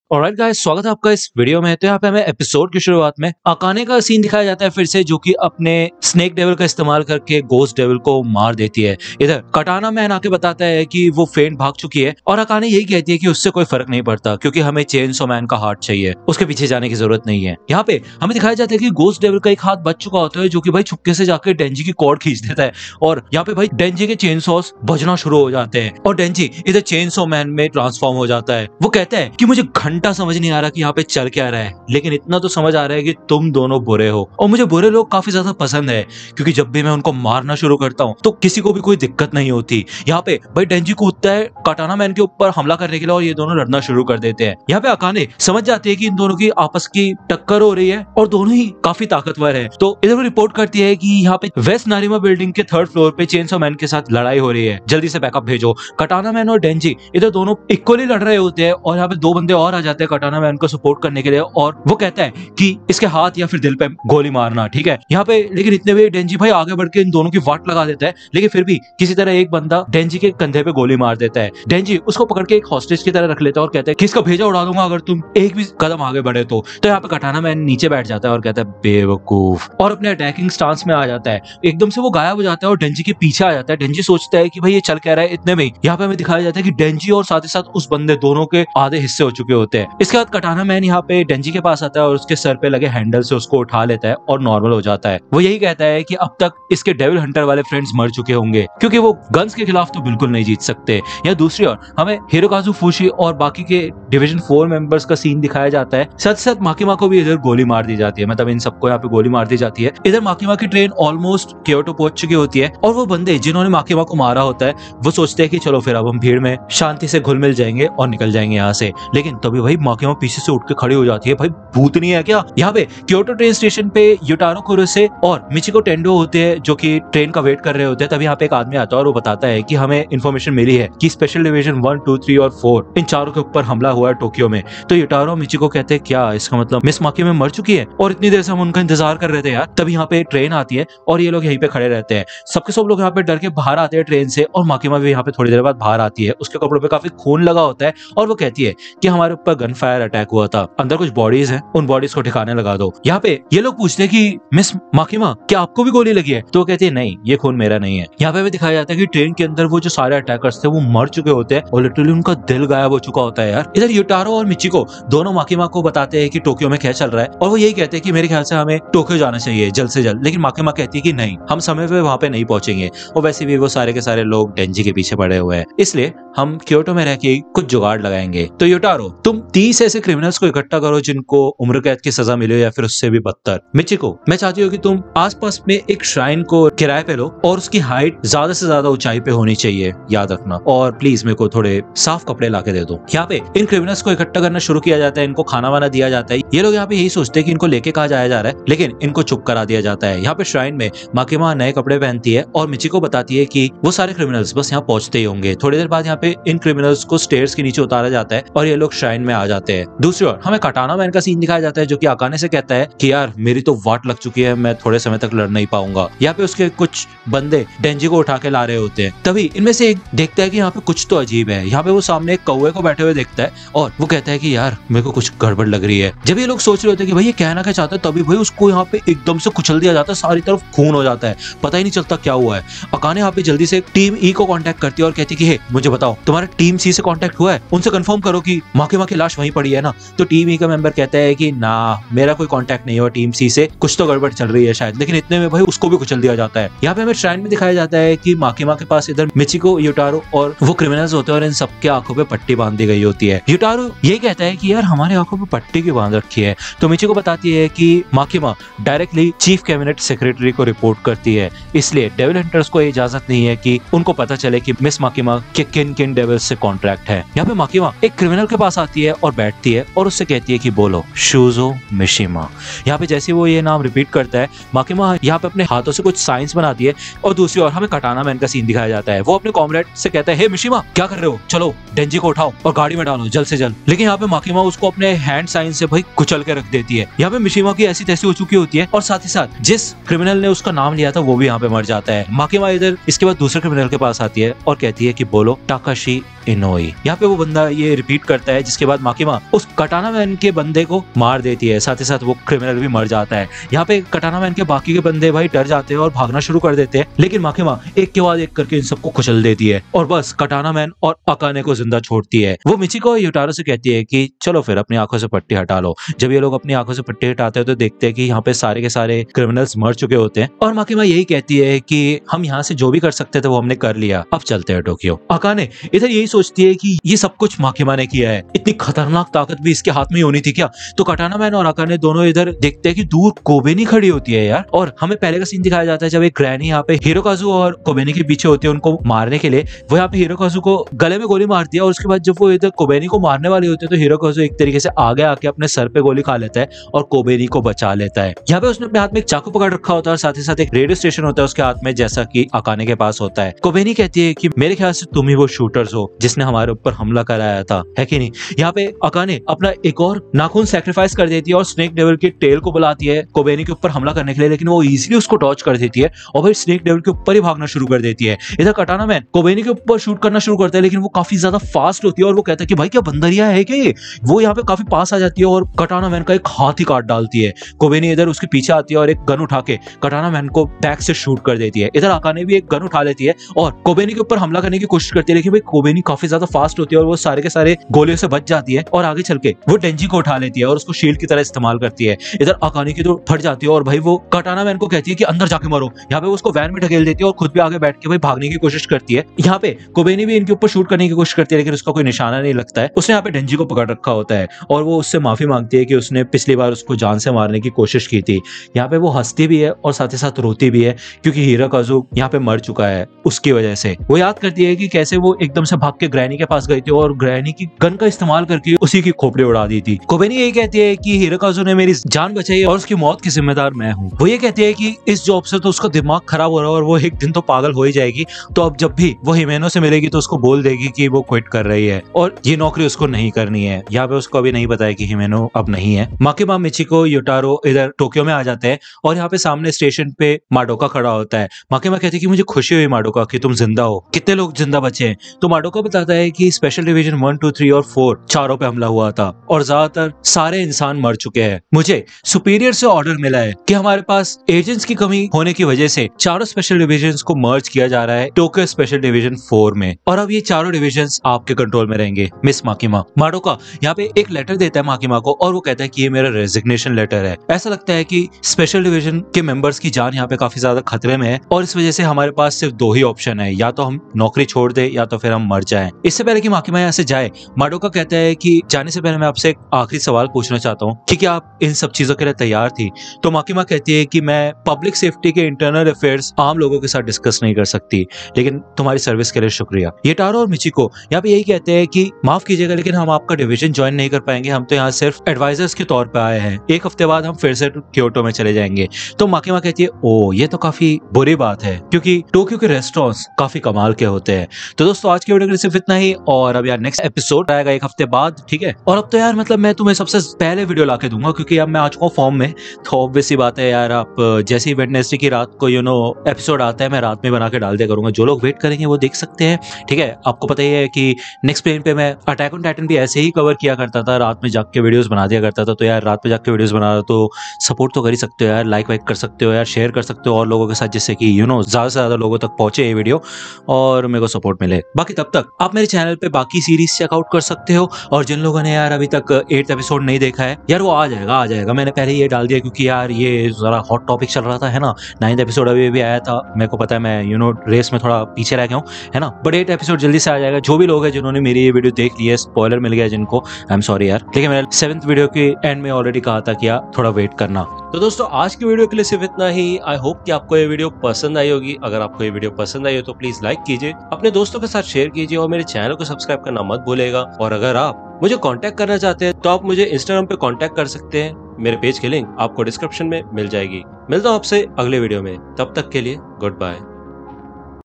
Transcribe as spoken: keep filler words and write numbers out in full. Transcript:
Alright guys, स्वागत है आपका इस वीडियो में। तो यहाँ पे हमें एपिसोड की शुरुआत में अकाने का सीन दिखाया जाता है फिर से, जो कि अपने स्नेक डेविल का इस्तेमाल करके गोस्ट डेविल को मार देती है। इधर कटाना मैन आके बताता है कि वो फेंट भाग चुकी है और अकाने यही कहती है कि उससे कोई फर्क नहीं पड़ता क्योंकि हमें चेनसो मैन का हार्ट चाहिए, उसके पीछे जाने की जरूरत नहीं है। यहाँ पे हमें दिखाया जाता है कि गोस्ट डेविल का एक हाथ बच चुका होता है, जो कि भाई छुपके से जाकर डेंजी की कॉर्ड खींच देता है और यहाँ पे भाई डेंजी के चेनसॉस बजना शुरू हो जाते हैं और डेंजी इधर चेनसो मैन में ट्रांसफॉर्म हो जाता है। वो कहता है कि मुझे घंटा समझ नहीं आ रहा कि यहाँ पे चल क्या रहा है, लेकिन इतना तो समझ आ रहा है कि तुम दोनों बुरे हो और मुझे बुरे लोग काफी ज्यादा पसंद है क्योंकि जब भी मैं उनको मारना शुरू करता हूँ तो किसी को भी कोई दिक्कत नहीं होती। यहाँ पे भाई डेंजी कूदता है कटाना मैन के ऊपर हमला करने के लिए और ये दोनों लड़ना शुरू कर देते हैं। यहाँ पे अकाने समझ जाती है कि इन दोनों की आपस की टक्कर हो रही है और दोनों ही काफी ताकतवर है, तो इधर वो रिपोर्ट करती है कि यहाँ पे वेस्ट नारिमा बिल्डिंग के थर्ड फ्लोर पे चेनसो मैन के साथ लड़ाई हो रही है, जल्दी से बैकअप भेजो। कटाना मैन और डेंजी इधर दोनों इक्वली लड़ रहे होते हैं और यहाँ पे दो बंदे और आ जाते हैं कटाना मैन को सपोर्ट करने के लिए और वो कहता है कि इसके हाथ या फिर दिल पे गोली मारना, ठीक है। यहाँ पे लेकिन इतने में डेंजी भाई आगे बढ़ के इन दोनों की वाट लगा देता है, लेकिन फिर भी किसी तरह एक बंदा डेंजी के कंधे पे गोली मार देता है। डेंजी उसको पकड़ के एक हॉस्टेज की तरह रख लेता है और कहता है कि इसका भेजा उड़ा दूंगा अगर तुम एक भी कदम आगे बढ़े तो। तो यहाँ पे कटाना मैन नीचे बैठ जाता है और कहता है बेवकूफ, और अपने अटैकिंग स्टांस में आ जाता है। एकदम से वो गायब हो जाता है और डेंजी के पीछे आ जाता है। डेंजी सोचता है कि भाई ये चल क्या रहा है। इतने में यहाँ पे हमें दिखाया जाता है कि डेंजी और साथ ही साथ उस बंदे दोनों के आधे हिस्से हो चुके होते हैं। इसके बाद कटाना मैन यहाँ पे डेंजी के पास आता है और उसके सर पे लगे हैंडल से उसको उठा लेता है और नॉर्मल हो जाता है। वो यही कहता है कि अब तक इसके डेविल हंटर वाले फ्रेंड्स मर चुके होंगे क्योंकि वो गन्स के खिलाफ तो बिल्कुल नहीं जीत सकते। या दूसरी ओर हमें हिरोकाजु फुशी और बाकी के डिवीजन फोर मेंबर्स का सीन दिखाया जाता है। साथ साथ माकिमा को भी इधर गोली मार दी जाती है, मतलब इन सबको यहाँ पे गोली मार दी जाती है। इधर माकिमा की ट्रेन ऑलमोस्ट क्योटो पहुंच चुकी होती है और वो बंदे जिन्होंने माकिमा को मारा होता है वो सोचते हैं कि चलो फिर अब हम भीड़ में शांति से घुल मिल जाएंगे और निकल जाएंगे यहाँ से। लेकिन तभी भाई माकिमा पीछे से उठ के खड़ी हो जाती है। भाई भूतनी है क्या? यहाँ पे क्योटो ट्रेन स्टेशन पे युटारो कुरोसे और मिचिको टेंडो होते हैं जो कि ट्रेन का वेट कर रहे होते हैं। तभी यहाँ पे एक आदमी आता है और वो बताता है कि हमें इन्फॉर्मेशन मिली है कि special division one two three और फोर इन चारों के ऊपर हमला हुआ है टोक्यो में। तो युटारो और मिचिको कहते हैं क्या इसका मतलब मिस माकिमा मर चुकी है और इतनी देर से हम उनका इंतजार कर रहे थे यार। तभी यहाँ पे ट्रेन आती है और ये लोग यहीं पे खड़े रहते हैं। सबके सब लोग यहाँ पे डर के बाहर आते हैं ट्रेन से और माकिमा भी यहाँ पे थोड़ी देर बाद बाहर आती है। उसके कपड़ों पे काफी खून लगा होता है और वो कहती है कि हमारे ऊपर गन फायर अटैक हुआ था, अंदर कुछ बॉडीज हैं, उन बॉडीज को ठिकाने लगा दो। यहाँ पे ये लोग पूछते हैं कि मिस माकिमा क्या आपको भी गोली लगी है? तो वो कहती है नहीं, ये खून मेरा नहीं है। यहाँ पे भी दिखाया जाता है कि ट्रेन के अंदर वो जो सारे अटैकर्स थे वो मर चुके होते हैं और लिटरली उनका दिल गायब हो चुका होता है यार। इधर युटारो और मिचिको दोनों माकिमा को बताते हैं कि टोक्यो में क्या चल रहा है और वो यही कहते हैं कि मेरे ख्याल से हमें टोक्यो जाना चाहिए जल्द से जल्द। लेकिन माकिमा कहती है कि नहीं, हम समय पे वहां पे नहीं पहुंचेंगे और वैसे भी वो सारे के सारे लोग डेंजी के पीछे पड़े हुए हैं, इसलिए हम क्योटो में रह के कुछ जुगाड़ लगाएंगे। तो युटारो तुम तीस ऐसे क्रिमिनल्स को इकट्ठा करो जिनको उम्र कैद की सजा मिले या फिर उससे भी बदतर। मिचिको मैं चाहती हूँ कि तुम आसपास में एक श्राइन को किराए पे लो और उसकी हाइट ज्यादा से ज्यादा ऊंचाई पे होनी चाहिए, याद रखना, और प्लीज मेरे को थोड़े साफ कपड़े ला के दे दो। यहाँ पे इन क्रिमिनल्स को इकट्ठा करना शुरू किया जाता है, इनको खाना वाना दिया जाता है। ये लोग यहाँ पे यही सोचते हैं कि इनको लेके कहा जाया जा रहा है, लेकिन इनको चुप करा दिया जाता है। यहाँ पे श्राइन में माकिमा नए कपड़े पहनती है और मिचिको बताती है कि वो सारे क्रिमिनल्स बस यहाँ पहुंचते ही होंगे। थोड़ी देर बाद यहाँ पे इन क्रिमिनल्स को स्टेयर्स के नीचे उतारा जाता है और ये लोग श्राइन में आ जाते हैं। दूसरी ओर हमें कटाना मैन का सीन दिखाया जाता है जो कि अकाने से कहता है कि यार मेरी तो वाट लग चुकी है, मैं थोड़े समय तक लड़ नहीं पाऊंगा। यहाँ पे उसके कुछ बंदे डेंजी को उठा के ला रहे होते हैं। तभी इनमें से एक देखता है कि यहाँ पे कुछ तो अजीब है। यहाँ पे वो सामने एक कौवे को बैठे हुए देखता है और वो कहता है कि यार मेरे को कुछ गड़बड़ लग रही है। जब ये लोग सोच रहे होते हैं कि भाई ये कहना क्या चाहता है, तभी भाई उसको यहाँ पे एकदम से कुचल दिया जाता है, सारी तरफ खून हो जाता है, पता ही नहीं चलता क्या हुआ है। अकाने यहाँ पे जल्दी से टीम ई को कांटेक्ट करती है और कहती है कि हे मुझे बताओ तुम्हारा टीम सी से कांटेक्ट हुआ है, उनसे कंफर्म करो कि माकिमा की लाश वहीं पड़ी है ना। तो टीम ई का मेंबर कहता है कि ना मेरा कोई कांटेक्ट नहीं हुआ टीम सी से, कुछ तो गड़बड़ चल रही है शायद। लेकिन इतने में भाई उसको भी कुचल दिया जाता है। यहाँ पे हमें श्राइन में दिखाया जाता है कि माकिमा के पास इधर मिचिको, युटारो और वो क्रिमिनल्स होते हैं और इन सबके आंखों पे पट्टी बांध दी गई होती है। युटारो ये कहता है कि यार हमारे आंखों पे पट्टी क्यों बांध रखी है? तो मिचिको बताती है कि Makima directly chief cabinet secretary को रिपोर्ट करती है, इसलिए डेविल हंटर्स को इजाजत नहीं है कि उनको पता चले कि मिस माकिमा के किन किन डेविल्स से कॉन्ट्रैक्ट है। यहाँ पे माकिमा एक क्रिमिनल के पास आती है और बैठती है और उससे कहती है कि बोलो शूजो मिशिमा। यहाँ पे जैसे वो ये नाम रिपीट करता है, माकिमा यहाँ पे अपने हाथों से कुछ साइंस बनाती है और दूसरी ओर हमें कटाना मैन का सीन दिखाया जाता है। वो अपने कॉमरेड से कहता है हे मिशिमा क्या कर रहे हो, चलो डेंजी को उठाओ और गाड़ी में डालो जल्द से जल्द। लेकिन यहाँ पे माकिमा उसको अपने हैंड साइन से भाई कुचल के रख देती है। यहाँ पे मिशिमा की ऐसी तैसी हो चुकी होती है और साथ ही साथ जिस क्रिमिनल ने उसका नाम लिया था वो भी यहाँ पे मर जाता है। माकिमा इधर इसके बाद दूसरे क्रिमिनल के पास आती है और कहती है कि बोलो टाकाशी इनोई। यहाँ पे वो बंदा ये रिपीट करता है जिसके बाद बाद माकिमा उस कटाना मैन के बंदे को मार देती है, साथ ही साथ वो क्रिमिनल भी मर जाता है। यहाँ पे कटाना मैन के बाकी के बंदे भाई डर जाते हैं और भागना शुरू कर देते हैं, लेकिन माकिमा एक के बाद एक करके इन सबको कुचल देती है और बस कटाना मैन और अकाने को जिंदा छोड़ती है। वो मिचिको और यूटारो से कहती है कि चलो फिर अपनी आंखों से पट्टी हटा लो। जब ये लोग अपनी आंखों से पट्टी हटाते हैं तो देखते हैं कि यहाँ पे सारे के सारे क्रिमिनल्स मर चुके होते हैं और माकिमा यही कहती है कि हम यहाँ से जो भी कर सकते थे वो हमने कर लिया, अब चलते हैं टोक्यो। अकाने इधर यही सोचती है कि ये सब कुछ माकिमा ने किया है, इतनी खतरनाक ताकत भी इसके हाथ में ही होनी थी क्या। तो कटाना मैन और अकाने दोनों इधर देखते हैं कि दूर कोबेनी खड़ी होती है यार, और हमें पहले का सीन दिखाया जाता है जब एक ग्रैनी यहाँ पे हिरोकाजु और कोबेनी के पीछे होती है उनको मारने के लिए। वो यहाँ पे हिरोकाजु को गले में गोली मारती है और उसके बाद जब वो इधर कोबेनी को मारने वाली होती है तो हिरोकाजु एक तरीके से आगे आके अपने सर पे गोली खा लेता है और कोबेनी को बचा लेता है। यहाँ पे उसने अपने हाथ में एक चाकू पकड़ रखा होता है और साथ ही साथ एक रेडियो स्टेशन होता है उसके हाथ में, जैसा कि अकाने के पास होता है। कोबेनी कहती है कि मेरे ख्याल से तुम ही वो शूटर्स हो जिसने हमारे ऊपर हमला कराया था, है कि नहीं। यहाँ पे अकाने अपना एक और नाखून सैक्रिफाइस कर देती है और स्नेक डेविल की टेल को बुलाती है कोबेनी के ऊपर हमला करने के लिए, लेकिन वो इजीली उसको डॉज कर देती है और फिर स्नेक डेविल के ऊपर ही भागना शुरू कर देती है। इधर कटाना मैन कोबेनी के ऊपर शूट करना शुरू करता है, लेकिन वो काफी ज्यादा फास्ट होती है और वो कहता है कि भाई क्या बंदरिया है क्या ये। वो यहाँ पे काफी पास आ जाती है और कटाना मैन का एक हाथ ही काट डालती है। कोबेनी इधर उसके पीछे आती है और एक गन उठा के कटाना मैन को बैक से शूट कर देती है। इधर अकाने भी एक गन उठा लेती है और कोबेनी के ऊपर हमला करने की कोशिश करती है, लेकिन भाई कोबेनी काफी ज्यादा फास्ट होती है और वो सारे के सारे गोलियों से बच जाती है और आगे चल के वो डेंजी को उठा लेती है और उसको शील्ड की तरह इस्तेमाल करती है। इधर अकाने की तो फट जाती है और भाई वो कटाना मैन को कहती है कि अंदर जाके मरो। यहाँ पे उसको वैन में ढकेल देती है और खुद भी आगे बैठ के भाई भागने की कोशिश करती है। यहाँ पे कोबेनी भी इनके ऊपर शूट करने की कोशिश करती है, लेकिन उसका कोई निशाना नहीं लगता है। उसने यहाँ पे डेंजी को पकड़ रखा होता है और वो उससे माफी मांगती है कि उसने पिछली बार उसको जान से मारने की कोशिश की थी। यहाँ पे वो हंसती भी है और साथ ही साथ रोती भी है क्योंकि हिरोकाजु यहाँ पे मर चुका है उसकी वजह से। वो याद करती है कि कैसे वो एकदम से भाग के ग्रैनी के पास गई थी और ग्रैनी की गन का इस्तेमाल करके उसी की खोपड़ी उड़ा दी थी। कोबेनी यही कहती है कि हिरोकाजु ने मेरी जान बचाई और उसकी मौत की जिम्मेदार मैं हूँ। वो ये कहती है कि इस जॉब से तो उसका दिमाग खराब हो रहा है और वो एक दिन तो पागल हो ही जाएगी, तो अब जब भी वो हिमेनो से मिलेगी तो उसको बोल देगी कि वो क्विट कर रही है और ये नौकरी उसको नहीं करनी है। यहाँ पे उसको अभी नहीं पता है कि हिमेनो अब नहीं है। माकिमा, मिचिको, यूटारो इधर टोक्यो में आ जाते हैं और यहाँ पे सामने स्टेशन पे माडोका खड़ा होता है। माकिमा कहती है कि मुझे खुशी हुई माडोका कि तुम जिंदा हो, कितने लोग जिंदा बचे हैं। तो माडोका बताता है कि special division one two three और फोर चारों पे हमला हुआ था और ज्यादातर सारे इंसान मर चुके हैं। मुझे सुपीरियर से ऑर्डर मिला है कि हमारे पास एजेंट्स की कमी होने की वजह से चारों स्पेशल डिविजन्स को मर्ज किया जा रहा है टोक्यो स्पेशल डिवीजन फोर में और अब ये चारों डिविजन्स आपके कंट्रोल में रहेंगे मिस माकिमा। माडोका यहाँ पे एक लेटर देता है माकिमा को और वो कहता है कि ये मेरा रेजिग्नेशन लेटर है। ऐसा लगता है कि स्पेशल डिवीजन के मेंबर्स की जान यहाँ पे काफी ज्यादा खतरे में है और इस वजह से हमारे पास सिर्फ दो ही ऑप्शन है, या तो हम नौकरी छोड़ दे या तो फिर हम मर जाएं। इससे पहले कि माकिमा यहाँ से जाए, माडोका कहता है कि जाने से पहले मैं आपसे एक आखिरी सवाल पूछना चाहता हूँ कि क्या आप इन सब चीजों के लिए तैयार थी। तो माकिमा कहती है कि मैं पब्लिक सेफ्टी के इंटरनल अफेयर्स आम लोगों के साथ डिस्कस नहीं कर सकती, लेकिन तुम्हारी सर्विस के लिए शुक्रिया। यूटारो और मिचिको यहाँ पे यही कहते हैं कि माफ कीजिएगा लेकिन हम आपका डिवीजन ज्वाइन नहीं कर पाएंगे, हम तो यहाँ सिर्फ एडवाइजर्स के तौर पे आए हैं, एक हफ्ते बाद हम फिर से क्योटो में चले जाएंगे। तो माकिमा कहती है ओ ये तो काफी बुरी बात है क्योंकि टोक्यो के रेस्टोरेंट्स काफी कमाल के होते हैं। तो दोस्तों आज की वीडियो के लिए सिर्फ इतना ही और अब यार नेक्स्ट एपिसोड आएगा एक हफ्ते बाद, ठीक है। और अब तो यार मतलब मैं तुम्हें सबसे पहले वीडियो ला के दूंगा क्योंकि अब मैं आ चुका हूँ फॉर्म में, तो ऑब्वियस सी बात है यार, आप जैसे ही वेडनेसडे की रात को यू नो एपिसोड आता है मैं रात में बना के डाल दिया करूंगा। जो लोग वेट करेंगे वो देख सकते हैं, ठीक है। आपको पता ही है कि नेक्स्ट प्लेन पे मैं अटैक ऑन टाइटन भी ऐसे ही कवर किया करता था, रात में जाग के वीडियोस बना दिया करता था। तो यार रात में जाग के वीडियोस बना रहा तो सपोर्ट तो कर ही सकते हो यार, लाइक वाइक कर सकते हो यार, शेयर कर सकते हो और लोगों के साथ, जिससे कि यू नो ज्यादा से ज्यादा लोगों तक पहुंचे ये वीडियो और मेरे को सपोर्ट मिले। बाकी तब तक आप मेरे चैनल पे बाकी सीरीज चेकआउट कर सकते हो और जिन लोगों ने यार अभी तक एट्थ एपिसोड नहीं देखा है यार वो आ जाएगा आ जाएगा मैंने पहले ये डाल दिया क्योंकि यार ये जरा हॉट टॉपिक चल रहा था, है ना। नाइन्थ एपिसोड अभी भी आया था, मेरे को पता है मैं यू नो रेस में थोड़ा पीछे रह गया हूँ, है ना, बट एट एपिसोड जल्दी से आ जाएगा। जो भी लोग हैं जिन्होंने मेरी ये वीडियो देख ली है, स्पॉइलर मिल गया जिनको, आई एम सॉरी यार, लेकिन मैंने सेवंथ वीडियो के एंड में ऑलरेडी कहा था कि यार थोड़ा वेट करना। तो दोस्तों आज की वीडियो के लिए सिर्फ इतना ही। आई होप कि आपको ये वीडियो पसंद आई होगी। अगर आपको ये वीडियो पसंद आई हो तो प्लीज लाइक कीजिए, अपने दोस्तों के साथ शेयर कीजिए और मेरे चैनल को सब्सक्राइब करना मत भूलेगा। और अगर आप मुझे कांटेक्ट करना चाहते हैं तो आप मुझे इंस्टाग्राम पे कांटेक्ट कर सकते हैं, मेरे पेज की लिंक आपको डिस्क्रिप्शन में मिल जाएगी। मिलता हूँ आपसे अगले वीडियो में, तब तक के लिए गुड बाय।